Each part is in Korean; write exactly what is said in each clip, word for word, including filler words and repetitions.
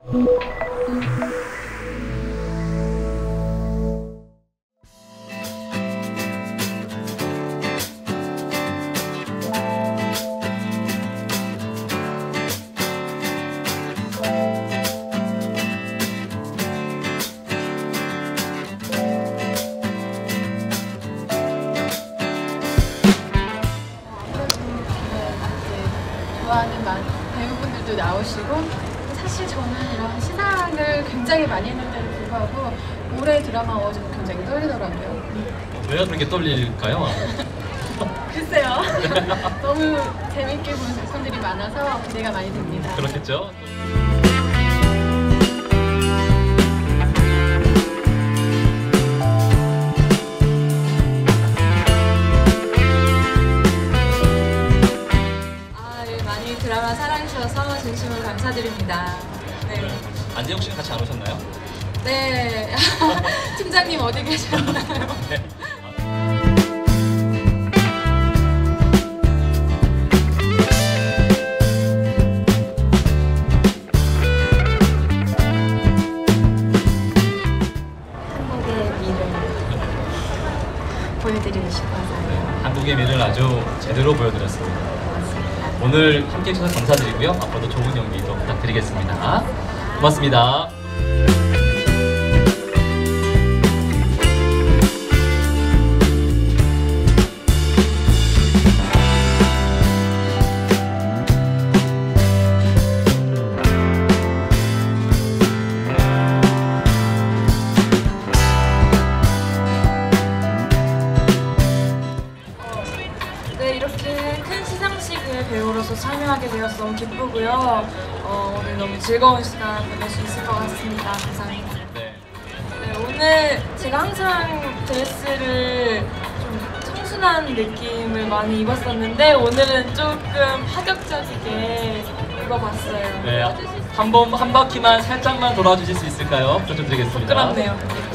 좋아하는 배우분들도 나오시고, 사실 저는 이런 시상을 굉장히 많이 했는데도 불구하고 올해 드라마 어워즈는 굉장히 떨리더라고요. 왜요? 그렇게 떨릴까요? 글쎄요. 너무 재밌게 본 작품들이 많아서 기대가 많이 됩니다. 그렇겠죠. 드라마 사랑해주셔서 진심으로 감사드립니다. 네. 안재영 씨는 같이 안 오셨나요? 네. 팀장님 어디 계셨나요? 네. 한국의 미를 보여드리고 싶어서요. 네, 한국의 미를 아주 제대로 보여드렸습니다. 오늘 함께 해주셔서 감사드리고요. 앞으로도 좋은 연기도 부탁드리겠습니다. 고맙습니다. 네, 이렇게 큰 시상식에 배우로서 참여하게 되어서 너무 기쁘고요. 어, 오늘 너무 즐거운 시간 보낼 수 있을 것 같습니다. 감사합니다. 네. 네, 오늘 제가 항상 드레스를 좀 청순한 느낌을 많이 입었었는데 오늘은 조금 파격적이게 입어봤어요. 네, 한 번, 한 바퀴만 살짝만 돌아주실 수 있을까요? 부탁드리겠습니다. 부끄럽네요.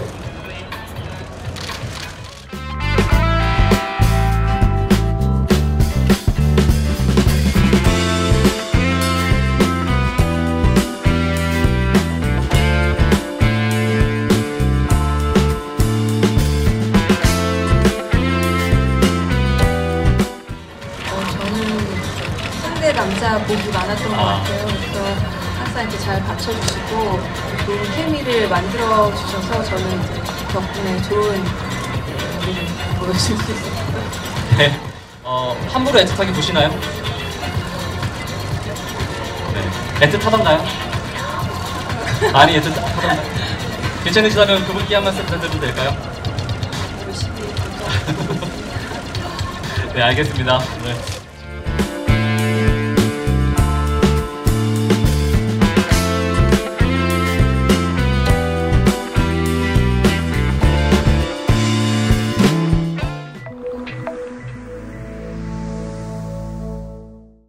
남자 복이 많았던 것 같아요. 그래서 항상 이렇게 잘 받쳐주시고 좋은 케미를 만들어 주셔서 저는 이제 덕분에 좋은 연기를 보여줄 수 있었어요. 네, 어, 함부로 애틋하게 보시나요? 네, 애틋하던가요? 아니, 애틋하던가요? 괜찮으시다면 그분께 한 말씀 부탁드려도 될까요? 열심히 네, 알겠습니다. 네.